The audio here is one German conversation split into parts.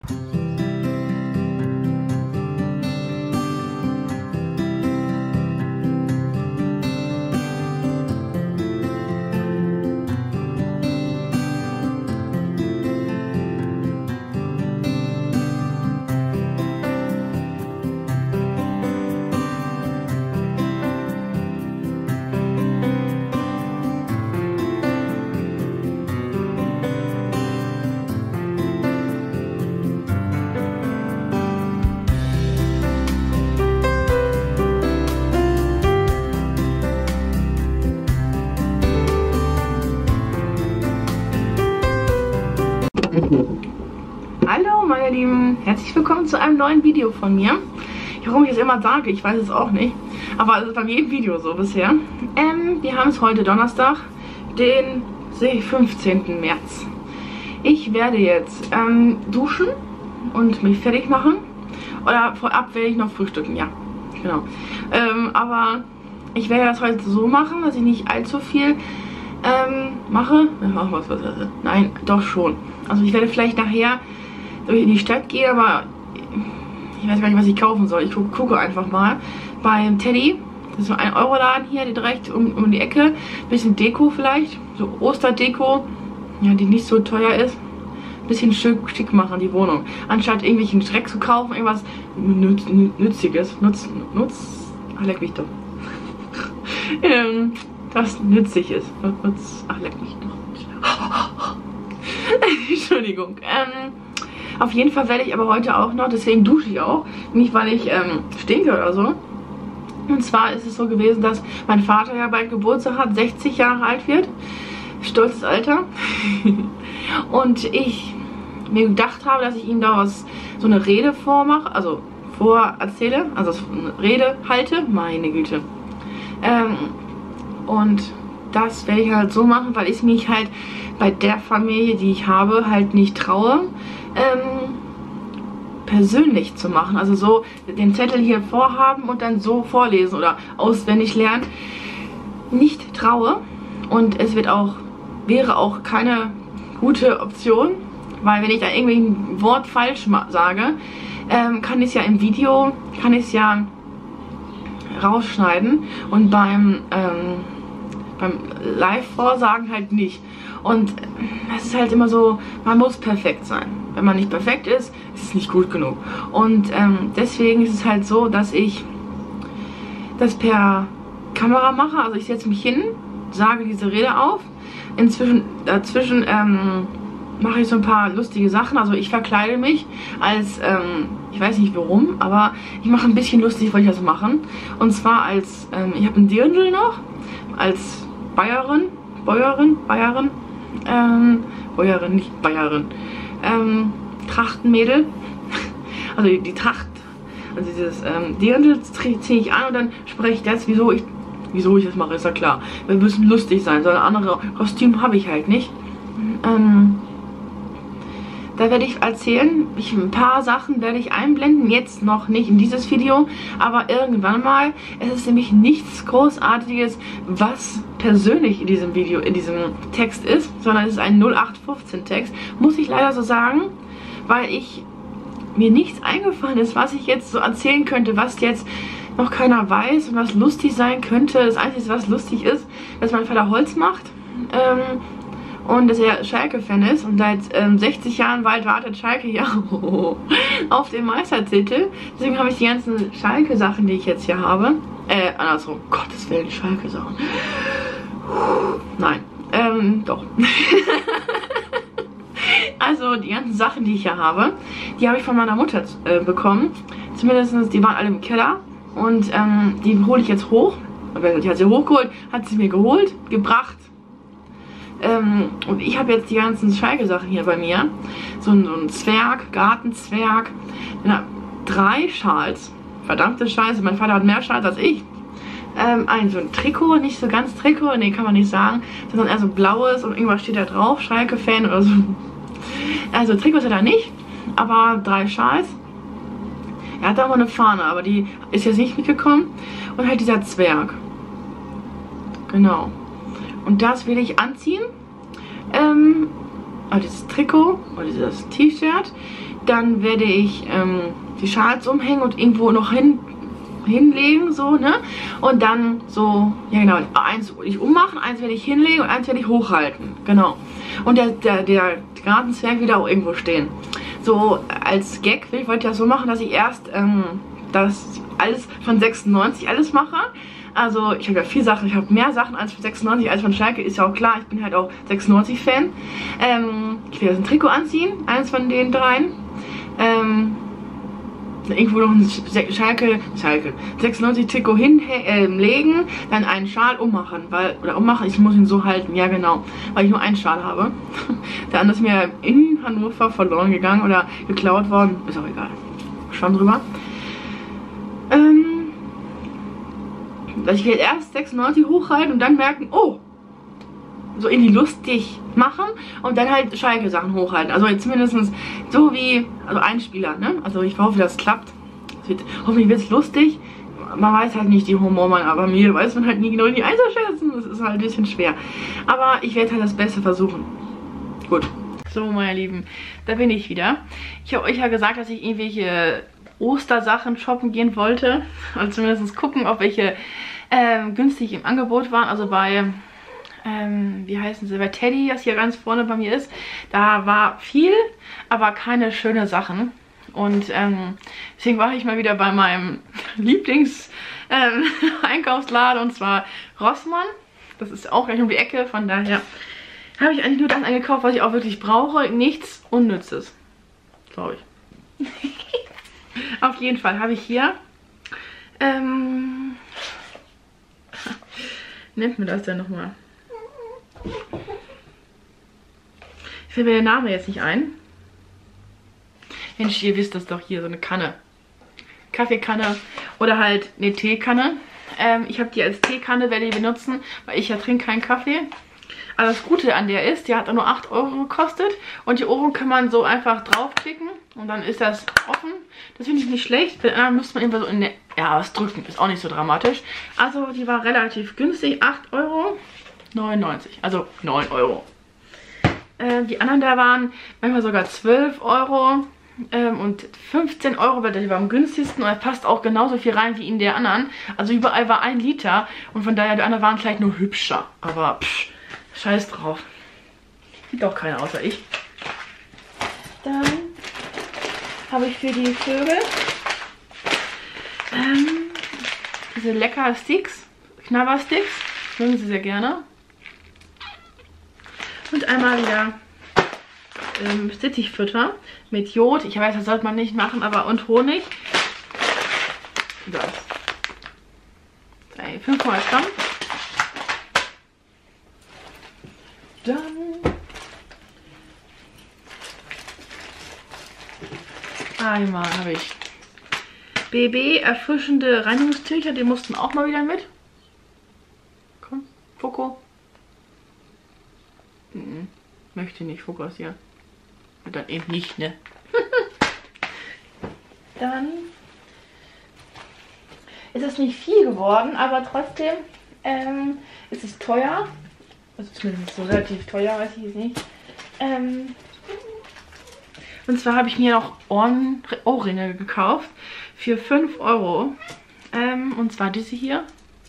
Hallo meine Lieben, herzlich willkommen zu einem neuen Video von mir. Warum ich es immer sage, ich weiß es auch nicht. Aber es ist bei jedem Video so bisher. Wir haben es heute Donnerstag, den 15. März. Ich werde jetzt duschen und mich fertig machen. Oder vorab werde ich noch frühstücken, ja. Genau. Aber ich werde das heute so machen, dass ich nicht allzu viel mache. Nein, doch schon. Also ich werde vielleicht nachher in die Stadt gehen, aber ich weiß gar nicht, was ich kaufen soll. Ich gucke einfach mal beim Teddy. Das ist so ein Euro-Laden hier, direkt um die Ecke. Bisschen Deko vielleicht, so Osterdeko, ja, die nicht so teuer ist. Bisschen schick machen, die Wohnung. Anstatt irgendwelchen Schreck zu kaufen, irgendwas Nützliches. Ach, leck mich doch. Das nützlich ist. Ach, leck mich doch. Entschuldigung. Auf jeden Fall werde ich aber heute auch noch, deswegen dusche ich auch, nicht weil ich stinke oder so. Und zwar ist es so gewesen, dass mein Vater ja bald Geburtstag hat, 60 Jahre alt wird. Stolzes Alter. Und ich mir gedacht habe, dass ich ihm da so eine Rede vorerzähle, also eine Rede halte, meine Güte. Und das werde ich halt so machen, weil ich mich halt bei der Familie, die ich habe, halt nicht traue, persönlich zu machen. Also so den Zettel hier vorhaben und dann so vorlesen oder auswendig lernen. Nicht traue. Und es wäre auch keine gute Option, weil wenn ich da irgendwie ein Wort falsch sage, kann ich es ja im Video, rausschneiden und beim Live-Vorsagen halt nicht. Und das ist halt immer so, man muss perfekt sein. Wenn man nicht perfekt ist, ist es nicht gut genug. Und deswegen ist es halt so, dass ich das per Kamera mache. Also ich setze mich hin, sage diese Rede auf. Dazwischen mache ich so ein paar lustige Sachen. Also ich verkleide mich als, ich weiß nicht warum, aber ich mache ein bisschen lustig, wollte ich das machen. Und zwar als, ich habe einen Dirndl noch, als Bäuerin, nicht Bayerin, Trachtenmädel, also die Tracht, also dieses Dirndl ziehe ich an und dann spreche ich das, wieso ich das mache, ist ja klar. Wir müssen lustig sein, so ein anderes Kostüm habe ich halt nicht. Da werde ich erzählen, ein paar Sachen werde ich einblenden, jetzt noch nicht in dieses Video, aber irgendwann mal. Es ist nämlich nichts Großartiges, was persönlich in diesem Video, in diesem Text ist, sondern es ist ein 0815 Text, muss ich leider so sagen, weil mir nichts eingefallen ist, was ich jetzt so erzählen könnte, was jetzt noch keiner weiß und was lustig sein könnte. Das Einzige, was lustig ist, dass mein Vater Holz macht. Und dass er Schalke-Fan ist und seit 60 Jahren bald wartet Schalke ja auf den Meistertitel. Deswegen habe ich die ganzen Schalke-Sachen, die ich jetzt hier habe. Andersrum. Gottes Willen, die Schalke-Sachen. Nein. Doch. Also die ganzen Sachen, die ich hier habe, die habe ich von meiner Mutter bekommen. Zumindest, die waren alle im Keller. Und die hole ich jetzt hoch. Die hat sie hochgeholt, hat sie mir gebracht. Und ich habe jetzt die ganzen Schalke-Sachen hier bei mir. So ein Zwerg, Gartenzwerg. 3 Schals. Verdammte Scheiße, mein Vater hat mehr Schals als ich. So ein Trikot, nicht so ganz Trikot, nee, kann man nicht sagen. Sondern eher so blaues und irgendwas steht da drauf, Schalke-Fan oder so. Also Trikot ist er da nicht, aber 3 Schals. Er hat auch mal eine Fahne, aber die ist jetzt nicht mitgekommen. Und halt dieser Zwerg. Genau. Und das will ich anziehen. Also dieses Trikot oder dieses T-Shirt. Dann werde ich die Schals umhängen und irgendwo noch hinlegen, so, ne? Und dann so, ja genau, eins will ich ummachen, eins werde ich hinlegen und eins werde ich hochhalten, genau. Und der Gartenzwerg wieder auch irgendwo stehen. So, als Gag wollte ich das so machen, dass ich erst das alles von 96 alles mache. Also ich habe ja viel Sachen, ich habe mehr Sachen als für 96 als von Schalke, ist ja auch klar, ich bin halt auch 96-Fan. Ich will jetzt ein Trikot anziehen, eins von den dreien. Irgendwo noch ein Schalke 96 Trikot hinlegen, dann einen Schal ummachen, ich muss ihn so halten, ja genau, weil ich nur einen Schal habe. Der andere ist mir in Hannover verloren gegangen oder geklaut worden, ist auch egal, schon drüber. Ich will erst 96 hochhalten und dann merken, oh, so irgendwie lustig machen und dann halt Schalke-Sachen hochhalten. Also zumindest so wie, also ein Spieler, ne? Also ich hoffe, das klappt. Hoffentlich wird es lustig. Man weiß halt nicht die Humormann, aber mir weiß man halt nie genau die einzuschätzen. Das ist halt ein bisschen schwer. Aber ich werde halt das Beste versuchen. Gut. So, meine Lieben, da bin ich wieder. Ich habe euch ja gesagt, dass ich irgendwelche Ostersachen shoppen gehen wollte. Also zumindest gucken, ob welche günstig im Angebot waren. Also bei wie heißen sie, bei Teddy, das hier ganz vorne bei mir ist, da war viel, aber keine schönen Sachen. Und deswegen war ich mal wieder bei meinem Lieblings-Einkaufsladen, und zwar Rossmann. Das ist auch gleich um die Ecke, von daher habe ich eigentlich nur das eingekauft, was ich auch wirklich brauche. Nichts Unnützes, glaube ich. Auf jeden Fall habe ich hier, nennt mir das denn nochmal? Ich fällt mir der Name jetzt nicht ein. Mensch, ihr wisst das doch, hier so eine Kanne. Kaffeekanne oder halt eine Teekanne. Ich habe die als Teekanne, werde ich benutzen, weil ich ja trinke keinen Kaffee. Aber das Gute an der ist, die hat nur 8 € gekostet und hier oben kann man so einfach draufklicken und dann ist das offen. Das finde ich nicht schlecht, dann müsste man immer so in der, ja, was drücken, ist auch nicht so dramatisch. Also die war relativ günstig, 8,99 €, also 9 €. Die anderen da waren manchmal sogar 12 € und 15 €, weil die war am günstigsten und er passt auch genauso viel rein wie in der anderen. Also überall war 1 Liter und von daher, die anderen waren vielleicht nur hübscher, aber pff, scheiß drauf. Sieht doch keiner außer ich. Dann habe ich für die Vögel diese lecker Sticks, Knabbersticks, mögen sie sehr gerne. Und einmal wieder Sittichfütter mit Jod. Ich weiß, das sollte man nicht machen, aber und Honig. Das. 500 Gramm. Dann einmal habe ich BB erfrischende Reinigungstücher, die mussten auch mal wieder mit. Komm, Foko. Möchte nicht fokussieren. Dann eben nicht, ne? Dann ist es nicht viel geworden, aber trotzdem ist es teuer. Also zumindest so relativ teuer, weiß ich jetzt nicht. Und zwar habe ich mir noch Ohrringe gekauft für 5 €. Und zwar diese hier.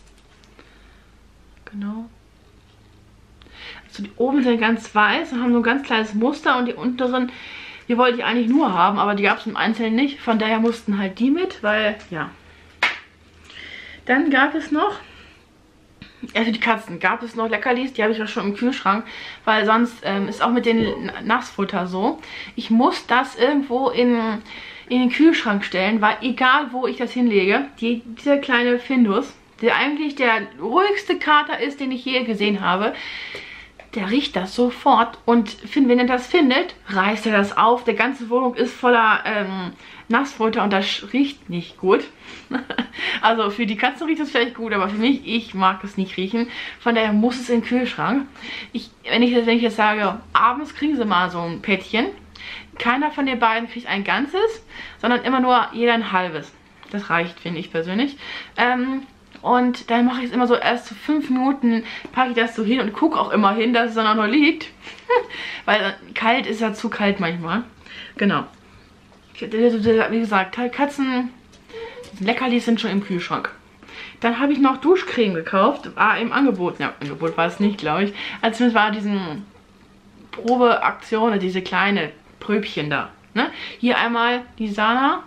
Genau. Also die oben sind ganz weiß und haben so ein ganz kleines Muster und die unteren, die wollte ich eigentlich nur haben, aber die gab es im Einzelnen nicht. Von daher mussten halt die mit, weil, ja. Dann gab es noch, also die Katzen, gab es noch Leckerlis, die habe ich auch schon im Kühlschrank, weil sonst ist auch mit den Nassfutter so. Ich muss das irgendwo in den Kühlschrank stellen, weil egal wo ich das hinlege, dieser kleine Findus, der eigentlich der ruhigste Kater ist, den ich je gesehen habe, der riecht das sofort und wenn er das findet, reißt er das auf. Der ganze Wohnung ist voller Nassfutter und das riecht nicht gut. Also für die Katzen riecht es vielleicht gut, aber für mich, ich mag es nicht riechen. Von daher muss es in den Kühlschrank. Wenn ich jetzt sage, abends kriegen sie mal so ein Päckchen. Keiner von den beiden kriegt ein ganzes, sondern immer nur jeder ein halbes. Das reicht, finde ich persönlich. Und dann mache ich es immer so, erst so 5 Minuten packe ich das so hin und gucke auch immer hin, dass es dann auch noch liegt. Weil kalt ist ja zu kalt manchmal. Genau. Wie gesagt, Katzen, Leckerlis sind schon im Kühlschrank. Dann habe ich noch Duschcreme gekauft. War im Angebot. Ja, Angebot war es nicht, glaube ich. Also es war diesen Probeaktion, diese kleine Pröbchen da. Ne? Hier einmal die Sana.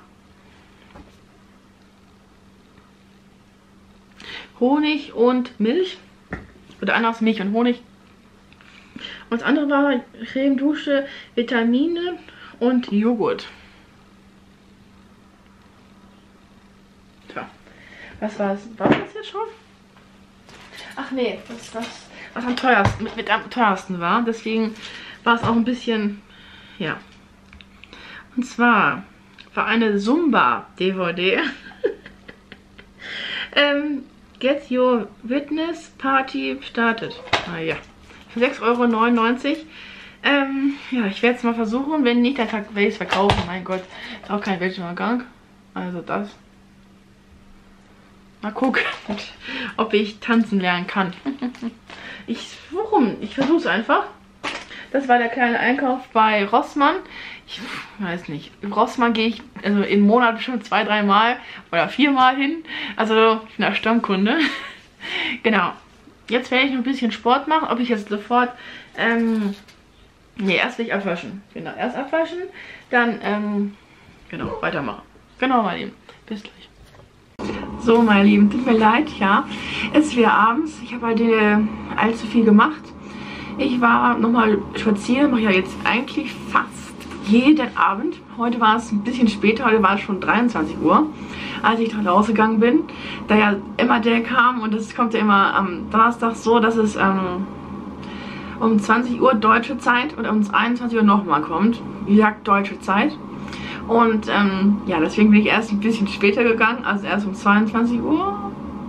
Honig und Milch. Oder anders Milch und Honig. Und das andere war Creme, Dusche, Vitamine und Joghurt. Tja, was war es? War das jetzt schon? Ach nee, was am teuersten, mit am teuersten war. Deswegen war es auch ein bisschen, ja. Und zwar war eine Zumba-DVD. Get Your Witness Party startet. Ah ja. Für 6,99 €. Ja, ich werde es mal versuchen. Wenn nicht, dann werde ich es verkaufen. Mein Gott, ist auch kein Weltuntergang. Also das. Mal gucken, ob ich tanzen lernen kann. Warum? Ich versuche es einfach. Das war der kleine Einkauf bei Rossmann. Ich weiß nicht. In Rossmann gehe ich also im Monat bestimmt 2-3 Mal oder 4 Mal hin. Also ich bin der Stammkunde. Genau. Jetzt werde ich noch ein bisschen Sport machen. Ob ich jetzt sofort... nee, erst nicht abwaschen. Genau, erst abwaschen. Dann, genau, weitermachen. Genau, meine Lieben. Bis gleich. So, meine Lieben, tut mir leid, ja. Es ist wieder abends. Ich habe halt allzu viel gemacht. Ich war nochmal spazieren. Mache ja jetzt eigentlich fast jeden Abend. Heute war es ein bisschen später. Heute war es schon 23 Uhr, als ich nach Hause gegangen bin. Da ja immer der kam und das kommt ja immer am Donnerstag so, dass es um 20 Uhr deutsche Zeit und um 21 Uhr nochmal kommt. Wie gesagt, deutsche Zeit. Und ja, deswegen bin ich erst ein bisschen später gegangen, also erst um 22 Uhr.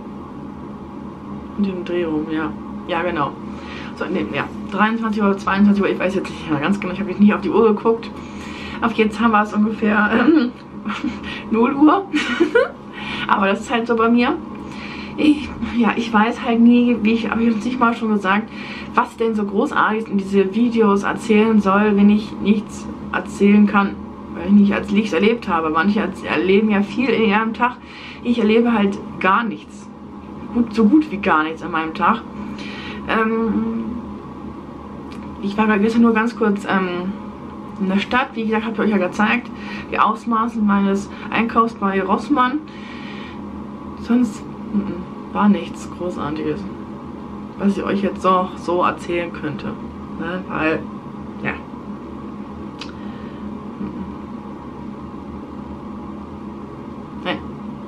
In dem Dreh rum, ja. Ja, genau. So, nee, ja, 23 Uhr, 22 Uhr, ich weiß jetzt nicht mehr ganz genau, ich habe jetzt nicht auf die Uhr geguckt. Auf jetzt haben wir es ungefähr 0 Uhr. Aber das ist halt so bei mir. Ich weiß halt nie, habe ich uns nicht mal schon gesagt, was denn so großartig in diese Videos erzählen soll, wenn ich nichts erzählen kann, weil ich nichts erlebt habe. Manche erleben ja viel in ihrem Tag. Ich erlebe halt gar nichts. So gut wie gar nichts an meinem Tag. Ich war gestern nur ganz kurz in der Stadt. Wie gesagt, habe ich euch ja gezeigt, die Ausmaße meines Einkaufs bei Rossmann. Sonst war nichts Großartiges, was ich euch jetzt so erzählen könnte. Ne? Weil, ja. Nee.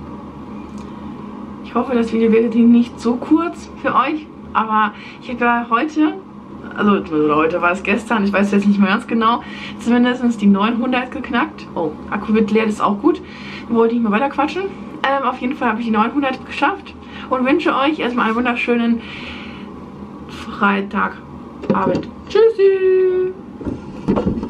Ich hoffe, das Video wird nicht so kurz für euch. Aber ich habe ja heute, also heute war es gestern, ich weiß jetzt nicht mehr ganz genau, zumindest die 900 geknackt. Oh, Akku wird leer, das ist auch gut. Wollte ich mal weiter quatschen. Auf jeden Fall habe ich die 900 geschafft und wünsche euch erstmal einen wunderschönen Freitagabend. Tschüssi!